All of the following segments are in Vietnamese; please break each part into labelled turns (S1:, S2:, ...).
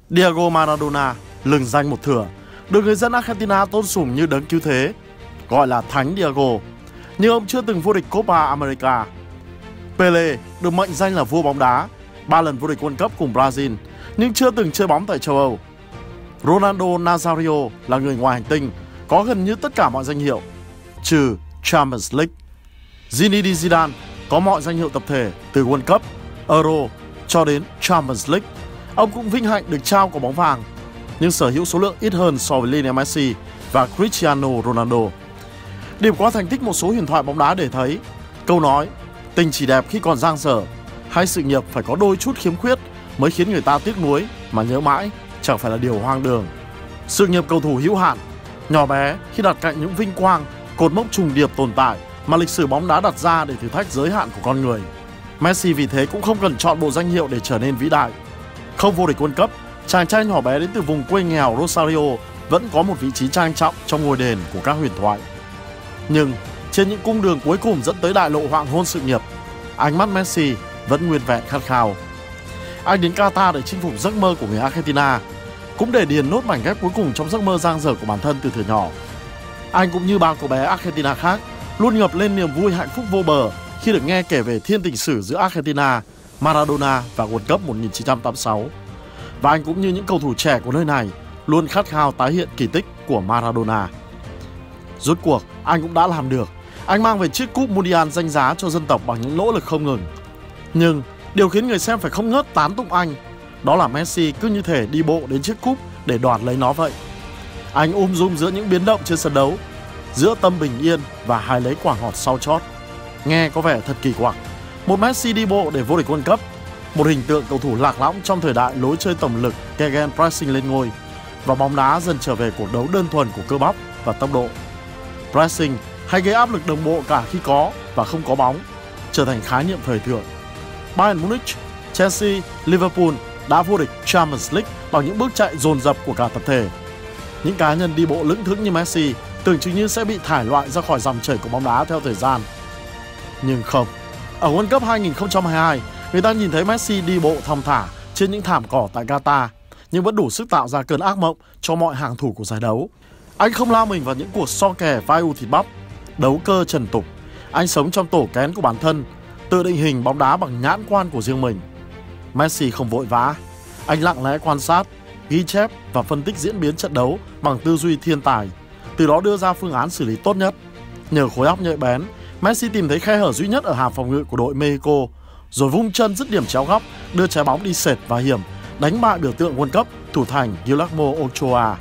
S1: Diego Maradona, lừng danh một thửa, được người dân Argentina tôn sùng như đấng cứu thế, gọi là Thánh Diego. Nhưng ông chưa từng vô địch Copa America. Pele được mệnh danh là vua bóng đá, 3 lần vô địch World Cup cùng Brazil, nhưng chưa từng chơi bóng tại châu Âu. Ronaldo Nazario là người ngoài hành tinh, có gần như tất cả mọi danh hiệu, trừ Champions League. Zinedine Zidane có mọi danh hiệu tập thể từ World Cup, Euro cho đến Champions League. Ông cũng vinh hạnh được trao quả bóng vàng, nhưng sở hữu số lượng ít hơn so với Lionel Messi và Cristiano Ronaldo. Điểm qua thành tích một số huyền thoại bóng đá để thấy, câu nói tình chỉ đẹp khi còn dang dở hay sự nghiệp phải có đôi chút khiếm khuyết mới khiến người ta tiếc nuối mà nhớ mãi chẳng phải là điều hoang đường. Sự nghiệp cầu thủ hữu hạn, nhỏ bé khi đặt cạnh những vinh quang, cột mốc trùng điệp tồn tại mà lịch sử bóng đá đặt ra để thử thách giới hạn của con người. Messi vì thế cũng không cần chọn bộ danh hiệu để trở nên vĩ đại. Không vô địch World Cup, chàng trai nhỏ bé đến từ vùng quê nghèo Rosario vẫn có một vị trí trang trọng trong ngôi đền của các huyền thoại. Nhưng trên những cung đường cuối cùng dẫn tới đại lộ hoàng hôn sự nghiệp, ánh mắt Messi vẫn nguyên vẹn khát khao. Anh đến Qatar để chinh phục giấc mơ của người Argentina, cũng để điền nốt mảnh ghép cuối cùng trong giấc mơ dang dở của bản thân từ thuở nhỏ. Anh cũng như bao cậu bé Argentina khác, luôn ngập lên niềm vui hạnh phúc vô bờ khi được nghe kể về thiên tình sử giữa Argentina, Maradona và World Cup 1986. Và anh cũng như những cầu thủ trẻ của nơi này, luôn khát khao tái hiện kỳ tích của Maradona. Rốt cuộc, anh cũng đã làm được. Anh mang về chiếc cúp Mundial danh giá cho dân tộc bằng những nỗ lực không ngừng. Nhưng điều khiến người xem phải không ngớt tán tụng anh, đó là Messi cứ như thể đi bộ đến chiếc cúp để đoạt lấy nó vậy. Anh rung giữa những biến động trên sân đấu, giữa tâm bình yên và hái lấy quả ngọt sau chót. Nghe có vẻ thật kỳ quặc. Một Messi đi bộ để vô địch World Cup, một hình tượng cầu thủ lạc lõng trong thời đại lối chơi tổng lực gegen pressing lên ngôi, và bóng đá dần trở về cuộc đấu đơn thuần của cơ bắp và tốc độ. Pressing hay gây áp lực đồng bộ cả khi có và không có bóng trở thành khái niệm thời thượng. Bayern Munich, Chelsea, Liverpool đã vô địch Champions League bằng những bước chạy dồn dập của cả tập thể. Những cá nhân đi bộ lững thững như Messi tưởng chừng như sẽ bị thải loại ra khỏi dòng chảy của bóng đá theo thời gian. Nhưng không. Ở World Cup 2022, người ta nhìn thấy Messi đi bộ thong thả trên những thảm cỏ tại Qatar, nhưng vẫn đủ sức tạo ra cơn ác mộng cho mọi hàng thủ của giải đấu. Anh không lao mình vào những cuộc so kè vai u thịt bắp, đấu cơ trần tục. Anh sống trong tổ kén của bản thân, tự định hình bóng đá bằng nhãn quan của riêng mình. Messi không vội vã, anh lặng lẽ quan sát, ghi chép và phân tích diễn biến trận đấu bằng tư duy thiên tài, từ đó đưa ra phương án xử lý tốt nhất. Nhờ khối óc nhạy bén, Messi tìm thấy khe hở duy nhất ở hàng phòng ngự của đội Mexico, rồi vung chân dứt điểm chéo góc, đưa trái bóng đi sệt và hiểm, đánh bại biểu tượng World Cup thủ thành Guillermo Ochoa.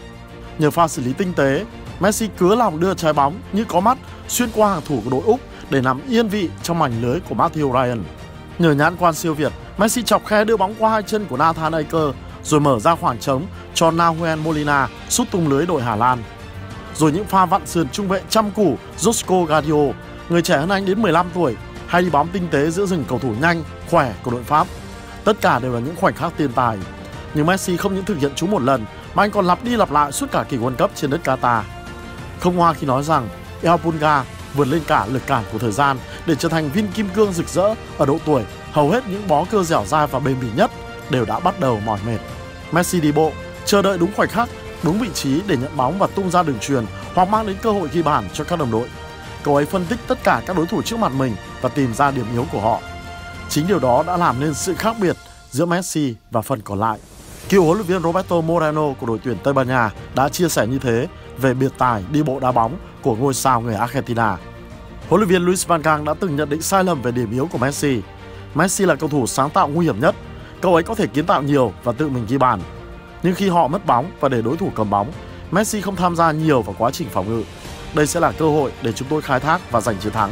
S1: Nhờ pha xử lý tinh tế, Messi cứa lòng đưa trái bóng như có mắt xuyên qua hàng thủ của đội Úc để nằm yên vị trong mảnh lưới của Matthew Ryan. Nhờ nhãn quan siêu việt, Messi chọc khe đưa bóng qua hai chân của Nathan Ake, rồi mở ra khoảng trống cho Nahuel Molina sút tung lưới đội Hà Lan. Rồi những pha vặn sườn trung vệ chăm củ Josko Gvardiol, người trẻ hơn anh đến 15 tuổi, hay đi bóng tinh tế giữa rừng cầu thủ nhanh, khỏe của đội Pháp. Tất cả đều là những khoảnh khắc tiên tài. Nhưng Messi không những thực hiện chúng một lần, mà anh còn lặp đi lặp lại suốt cả kỳ World Cup trên đất Qatar. Không hoa khi nói rằng El Pulga vượt lên cả lực cản của thời gian để trở thành viên kim cương rực rỡ ở độ tuổi hầu hết những bó cơ dẻo dai và bền bỉ nhất đều đã bắt đầu mỏi mệt. Messi đi bộ, chờ đợi đúng khoảnh khắc, đúng vị trí để nhận bóng và tung ra đường chuyền hoặc mang đến cơ hội ghi bàn cho các đồng đội. Cậu ấy phân tích tất cả các đối thủ trước mặt mình và tìm ra điểm yếu của họ. Chính điều đó đã làm nên sự khác biệt giữa Messi và phần còn lại. Cựu huấn luyện viên Roberto Moreno của đội tuyển Tây Ban Nha đã chia sẻ như thế về biệt tài đi bộ đá bóng của ngôi sao người Argentina. Huấn luyện viên Luis Van Gaal đã từng nhận định sai lầm về điểm yếu của Messi. Messi là cầu thủ sáng tạo nguy hiểm nhất. Cậu ấy có thể kiến tạo nhiều và tự mình ghi bàn. Nhưng khi họ mất bóng và để đối thủ cầm bóng, Messi không tham gia nhiều vào quá trình phòng ngự. Đây sẽ là cơ hội để chúng tôi khai thác và giành chiến thắng.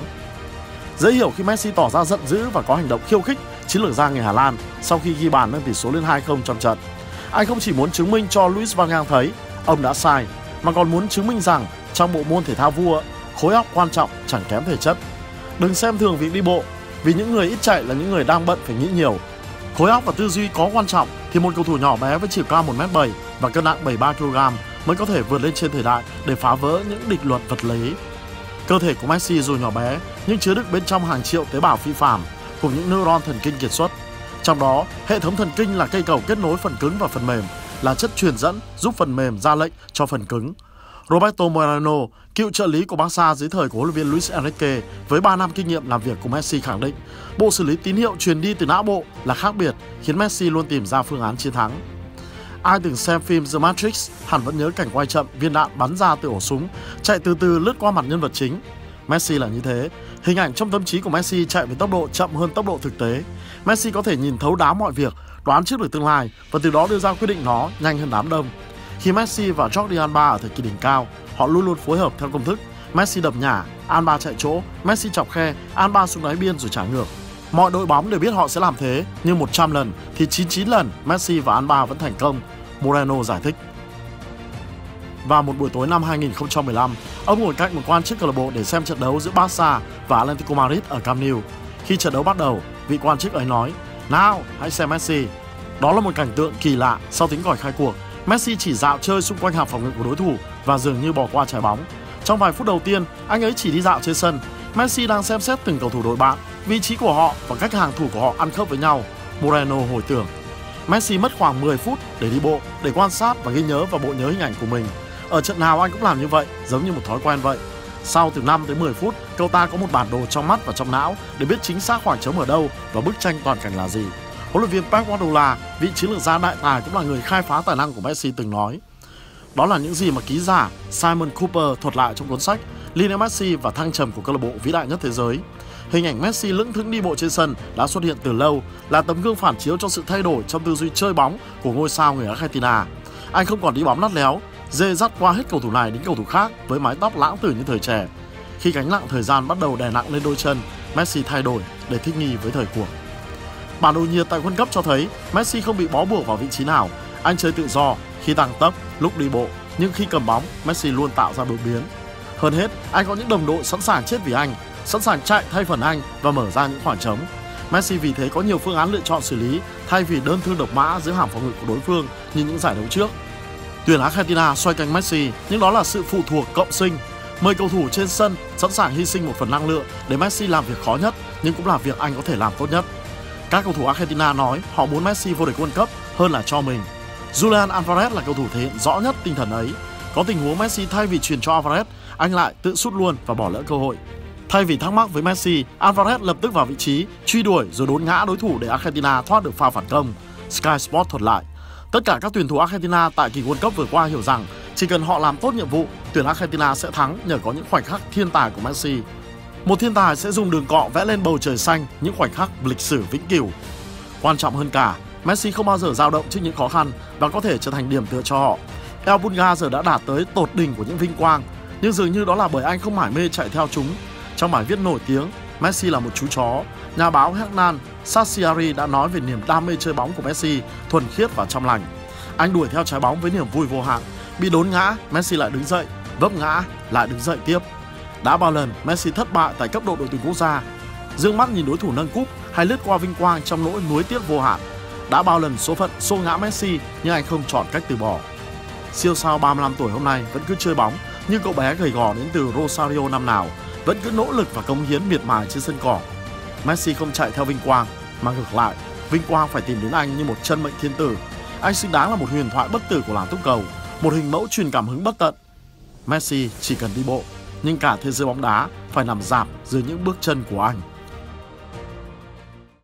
S1: Dễ hiểu khi Messi tỏ ra giận dữ và có hành động khiêu khích chiến lược gia người Hà Lan sau khi ghi bàn nâng tỷ số lên 2-0 trong trận. Anh không chỉ muốn chứng minh cho Luis Van Gaal thấy ông đã sai, mà còn muốn chứng minh rằng trong bộ môn thể thao vua, khối óc quan trọng chẳng kém thể chất. Đừng xem thường việc đi bộ, vì những người ít chạy là những người đang bận phải nghĩ nhiều. Khối óc và tư duy có quan trọng thì một cầu thủ nhỏ bé với chiều cao 1m7 và cân nặng 73kg mới có thể vượt lên trên thời đại để phá vỡ những định luật vật lý. Cơ thể của Messi dù nhỏ bé nhưng chứa đựng bên trong hàng triệu tế bào phi phàm cùng những neuron thần kinh kiệt xuất. Trong đó, hệ thống thần kinh là cây cầu kết nối phần cứng và phần mềm, là chất truyền dẫn giúp phần mềm ra lệnh cho phần cứng. Roberto Moreno, cựu trợ lý của Barca dưới thời của huấn luyện viên Luis Enrique với 3 năm kinh nghiệm làm việc cùng Messi khẳng định, bộ xử lý tín hiệu truyền đi từ não bộ là khác biệt, khiến Messi luôn tìm ra phương án chiến thắng. Ai từng xem phim The Matrix hẳn vẫn nhớ cảnh quay chậm viên đạn bắn ra từ ổ súng, chạy từ từ lướt qua mặt nhân vật chính. Messi là như thế, hình ảnh trong tâm trí của Messi chạy với tốc độ chậm hơn tốc độ thực tế. Messi có thể nhìn thấu đáo mọi việc, đoán trước được tương lai và từ đó đưa ra quyết định nó nhanh hơn đám đông. Khi Messi và Jordi Alba ở thời kỳ đỉnh cao, họ luôn luôn phối hợp theo công thức. Messi đập nhả, Alba chạy chỗ, Messi chọc khe, Alba xuống đáy biên rồi trả ngược. Mọi đội bóng đều biết họ sẽ làm thế, nhưng 100 lần thì 99 lần Messi và Alba vẫn thành công, Moreno giải thích. Vào một buổi tối năm 2015, ông ngồi cạnh một quan chức câu lạc bộ để xem trận đấu giữa Barca và Atletico Madrid ở Camp Nou. Khi trận đấu bắt đầu, vị quan chức ấy nói: "Nào, hãy xem Messi." Đó là một cảnh tượng kỳ lạ. Sau tiếng còi khai cuộc, Messi chỉ dạo chơi xung quanh hàng phòng ngự của đối thủ và dường như bỏ qua trái bóng. Trong vài phút đầu tiên, anh ấy chỉ đi dạo trên sân. Messi đang xem xét từng cầu thủ đội bạn, vị trí của họ và cách hàng thủ của họ ăn khớp với nhau, Moreno hồi tưởng. Messi mất khoảng 10 phút để đi bộ, để quan sát và ghi nhớ vào bộ nhớ hình ảnh của mình. Ở trận nào anh cũng làm như vậy, giống như một thói quen vậy. Sau từ 5 tới 10 phút, cậu ta có một bản đồ trong mắt và trong não để biết chính xác khoảng trống ở đâu và bức tranh toàn cảnh là gì. Huấn luyện viên Pep Guardiola, vị chiến lược gia đại tài cũng là người khai phá tài năng của Messi từng nói. Đó là những gì mà ký giả Simon Cooper thuật lại trong cuốn sách Lionel Messi và thăng trầm của câu lạc bộ vĩ đại nhất thế giới. Hình ảnh Messi lững thững đi bộ trên sân đã xuất hiện từ lâu, là tấm gương phản chiếu cho sự thay đổi trong tư duy chơi bóng của ngôi sao người Argentina. Anh không còn đi bóng lắt léo, dê dắt qua hết cầu thủ này đến cầu thủ khác với mái tóc lãng tử như thời trẻ. Khi gánh nặng thời gian bắt đầu đè nặng lên đôi chân, Messi thay đổi để thích nghi với thời cuộc. Bản đồ nhiệt tại World Cup cho thấy Messi không bị bó buộc vào vị trí nào. Anh chơi tự do khi tăng tốc, lúc đi bộ, nhưng khi cầm bóng, Messi luôn tạo ra đột biến. Hơn hết, anh có những đồng đội sẵn sàng chết vì anh, sẵn sàng chạy thay phần anh và mở ra những khoảng trống. Messi vì thế có nhiều phương án lựa chọn xử lý thay vì đơn thương độc mã giữa hàng phòng ngự của đối phương như những giải đấu trước. Tuyển Argentina xoay cánh Messi, nhưng đó là sự phụ thuộc cộng sinh. 10 cầu thủ trên sân sẵn sàng hy sinh một phần năng lượng để Messi làm việc khó nhất, nhưng cũng là việc anh có thể làm tốt nhất. Các cầu thủ Argentina nói họ muốn Messi vô địch World Cup hơn là cho mình. Julian Alvarez là cầu thủ thể hiện rõ nhất tinh thần ấy. Có tình huống Messi thay vì truyền cho Alvarez, anh lại tự sút luôn và bỏ lỡ cơ hội. Thay vì thắc mắc với Messi, Alvarez lập tức vào vị trí, truy đuổi rồi đốn ngã đối thủ để Argentina thoát được pha phản công. Sky Sports thuật lại. Tất cả các tuyển thủ Argentina tại kỳ World Cup vừa qua hiểu rằng chỉ cần họ làm tốt nhiệm vụ, tuyển Argentina sẽ thắng nhờ có những khoảnh khắc thiên tài của Messi. Một thiên tài sẽ dùng đường cọ vẽ lên bầu trời xanh những khoảnh khắc lịch sử vĩnh cửu. Quan trọng hơn cả, Messi không bao giờ dao động trước những khó khăn và có thể trở thành điểm tựa cho họ. El Bunga giờ đã đạt tới tột đỉnh của những vinh quang, nhưng dường như đó là bởi anh không mải mê chạy theo chúng. Trong bài viết nổi tiếng Messi là một chú chó, nhà báo Hernan Sassiari đã nói về niềm đam mê chơi bóng của Messi thuần khiết và trong lành. Anh đuổi theo trái bóng với niềm vui vô hạn. Bị đốn ngã, Messi lại đứng dậy, vấp ngã, lại đứng dậy tiếp. Đã bao lần Messi thất bại tại cấp độ đội tuyển quốc gia, dương mắt nhìn đối thủ nâng cúp hay lướt qua vinh quang trong nỗi nuối tiếc vô hạn. Đã bao lần số phận xô ngã Messi nhưng anh không chọn cách từ bỏ. Siêu sao 35 tuổi hôm nay vẫn cứ chơi bóng như cậu bé gầy gò đến từ Rosario năm nào, vẫn cứ nỗ lực và cống hiến miệt mài trên sân cỏ. Messi không chạy theo vinh quang, mà ngược lại, vinh quang phải tìm đến anh như một chân mệnh thiên tử. Anh xứng đáng là một huyền thoại bất tử của làng túc cầu, một hình mẫu truyền cảm hứng bất tận. Messi chỉ cần đi bộ, nhưng cả thế giới bóng đá phải nằm rạp dưới những bước chân của anh.